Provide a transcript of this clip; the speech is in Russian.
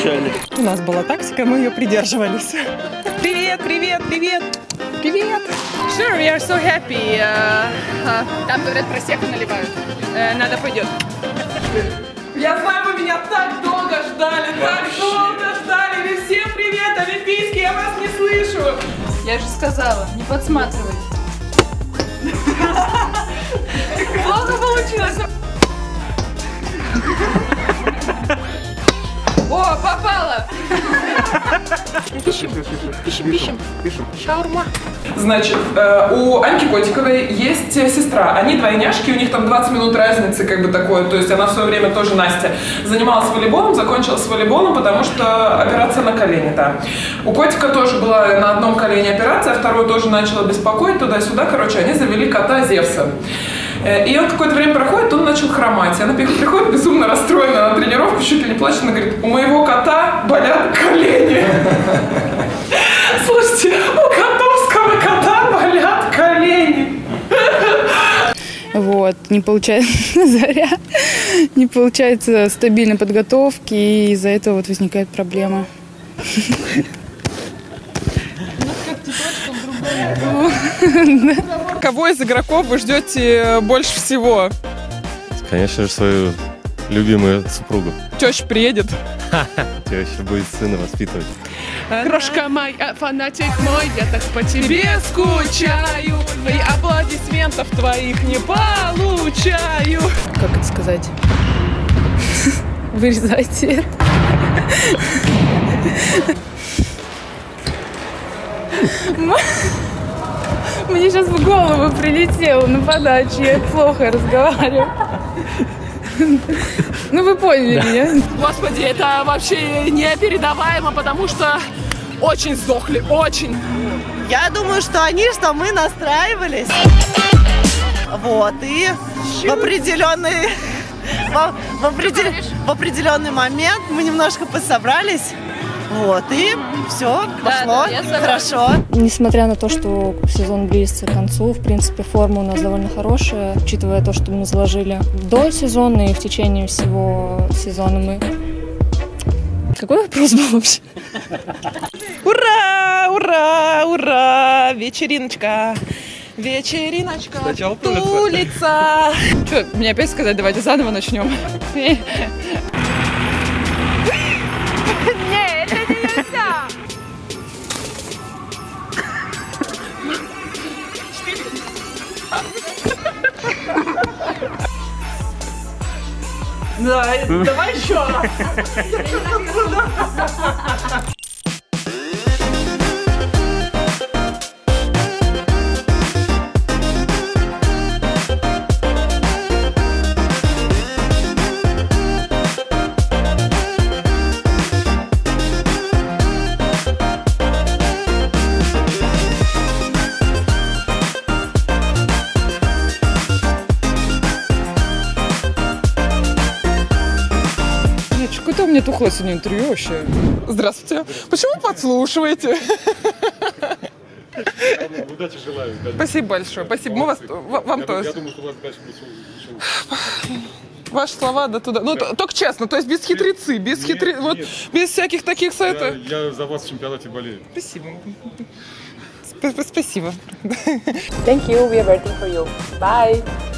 замолчали. У нас была тактика, мы ее придерживались. Привет, привет, привет, привет. Sure, we are so happy. Там, говорят, просекку наливают. Надо пойдет. Я знаю, вы меня так долго ждали, так долго ждали. Всем привет, олимпийский, я вас не слышу. Я же сказала, не подсматривай. Плохо получилось. О, попала! Пишем. Шаурма. Значит, у Аньки Котиковой есть сестра. Они двойняшки, у них там 20 минут разницы, как бы такое. То есть она в свое время тоже, Настя, занималась волейболом, закончила с волейболом, потому что операция на колени, да. У котика тоже была на одном колене операция, вторую тоже начала беспокоить туда-сюда. Короче, они завели кота Зевса. И он какое-то время проходит, он начал хромать. И она приходит безумно расстроена на тренировку, чуть ли не плачет, она говорит: у моего кота болят колени. Слушайте, у котовского кота болят колени. Вот, не получается заря, не получается стабильной подготовки, и из-за этого вот возникает проблема. Кого из игроков вы ждете больше всего? Конечно же, свою любимую супругу. Теща приедет. Теща будет сына воспитывать. Крошка моя, фанатик мой, я так по тебе скучаю, и аплодисментов твоих не получаю. Как это сказать? Вырезайте это. Мне сейчас в голову прилетело на подаче, я плохо разговариваю. Ну вы поняли меня. Господи, это вообще непередаваемо, потому что очень сдохли, очень. Я думаю, что мы настраивались. Вот, и в определенный момент мы немножко подсобрались. Вот, и все, пошло хорошо. Несмотря на то, что сезон близится к концу, в принципе, форма у нас довольно хорошая, учитывая то, что мы заложили до сезона и в течение всего сезона мы... Какой вопрос был вообще? Ура, ура, ура, вечериночка. Вечериночка, тулица. Что, мне опять сказать, давайте заново начнем? Да, давай еще раз. Какое-то у меня тухлое сегодня интервью вообще. Здравствуйте. Почему подслушиваете? Удачи желаю. Спасибо большое. Спасибо. Мы вам тоже. Я думаю, что у вас дальше будет еще. Ваши слова да туда. Ну, только честно, то есть без хитрецы, вот, без всяких таких советов. Я за вас в чемпионате болею. Спасибо. Спасибо. Thank you, we are waiting for you. Bye.